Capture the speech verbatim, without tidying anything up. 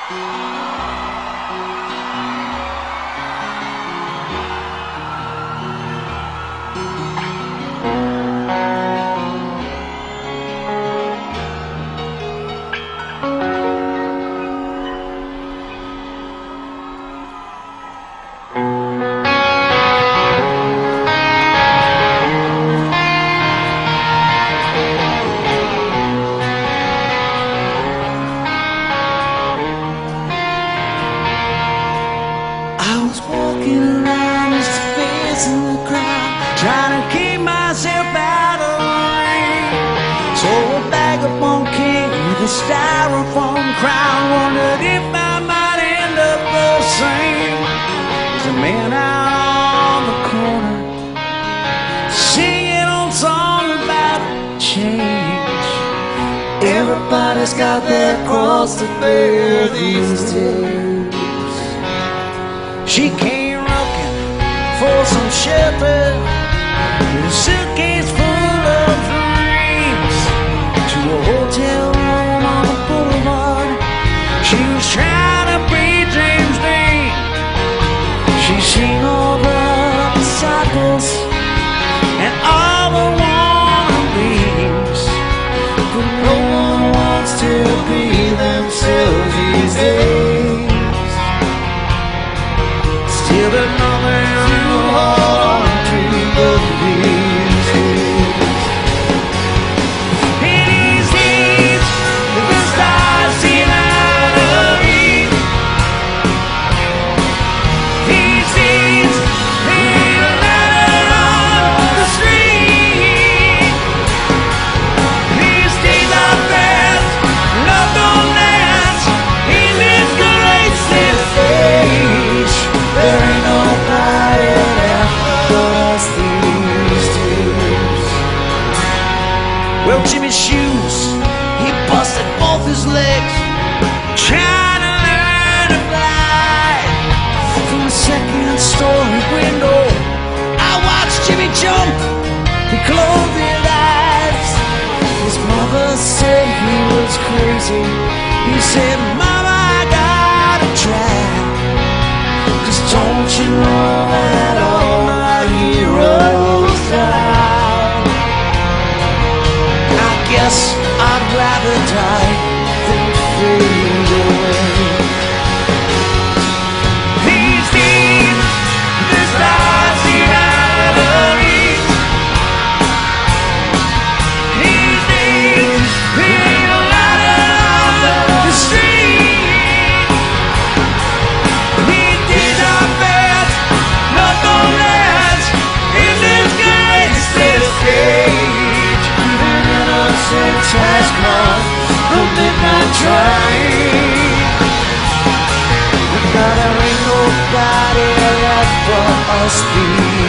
I was walking around just facing the crowd, trying to keep myself out of the rain. So a vagabond king with a styrofoam crown wondered if I might end up the same. There's a man out on the corner singing old songs about change. Everybody's got their cross to bear these days. She came looking for some shelter with a suitcase full of dreams to a hotel room on the boulevard. She was trying to breathe James Dean. She's seen all the disciples and all the wannabes, but no one wants to be themselves these days. Still there's nothing to hold on to but these days. In these days, the stars seem out of reach. These days, ain't a light on the street. These days are fast, love don't last in this graceless age. There ain't nobody left but us these days. Well, Jimmy's shoes, he busted both his legs, trying to learn to fly. From a second story window, I watched Jimmy jump. He closed his eyes. His mother said he was crazy. He said, Mama, I gotta try. Don't you know that all my heroes die? I guess I'd rather die than fade away. These days, the stars seem out of reach. These days, there ain't a light on the street. Has come the midnight train, but there ain't nobody left for us these